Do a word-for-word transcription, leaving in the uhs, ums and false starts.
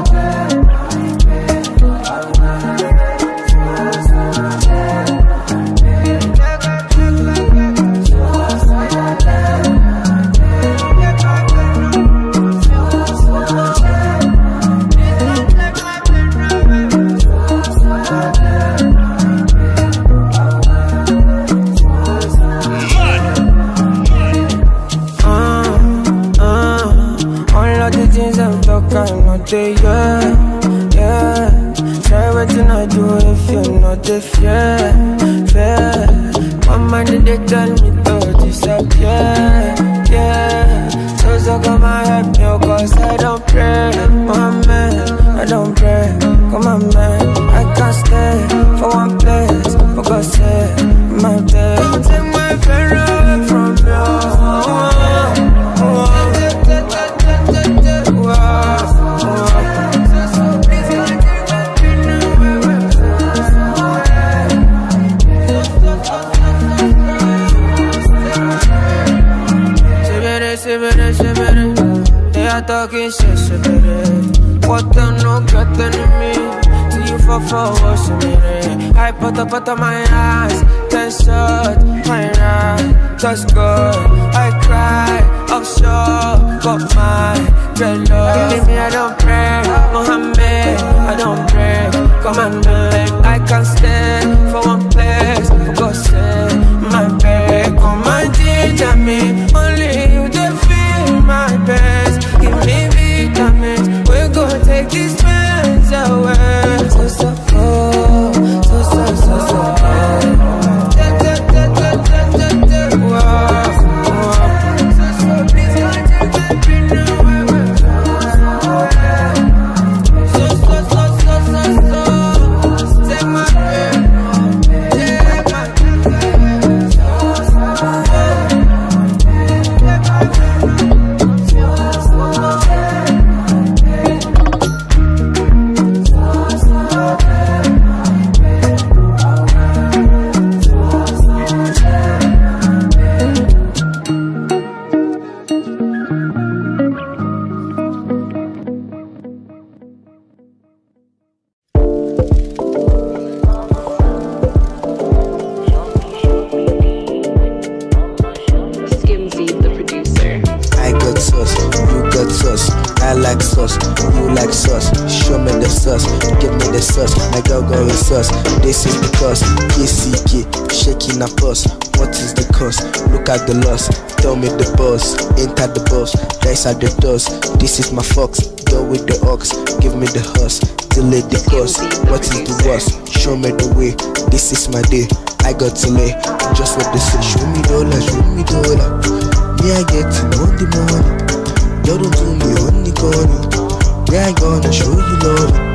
Yeah, yeah. Try what I do if you're not the fair, fair. My mind they tell me to disappear, yeah. So so come and help me, cause I don't pray, my man, I don't pray. Come on man, I can't stay for one place, for God's sake, my day. Don't take my pain away from you. They are talking shit, shit, baby. What them no get me? Till you fall for what's me? I put up out of my eyes, ten shot, my eye, just good. I cry, offshore, got my dreadlocks. Believe me, I don't pray, Mohammed, I don't pray. Come on, babe, I can't stay for one place, for God's sake, my babe. Come and teach me, only you the feel my best. Give me vitamins, we're gonna take these pains away. So, so, oh, so, so, so, so, oh. Da, da, da, da, da, da, da, wow, wow. So, so, please don't take my pain away. So, so, so, so, so, so, take my pain, take my pain. So, so, oh. This is because K C K shaking a pulse. What is the cost? Look at the loss. Tell me the boss. Enter the boss. Dice at the doors. This is my fox. Go with the ox. Give me the horse. Delay the cost. What is the worst? Show me the way. This is my day. I got to lay. Just what they say. Show me dollar. Show me dollar. Me I get on the money. You don't do me on the corner. Yeah, I gonna show you love.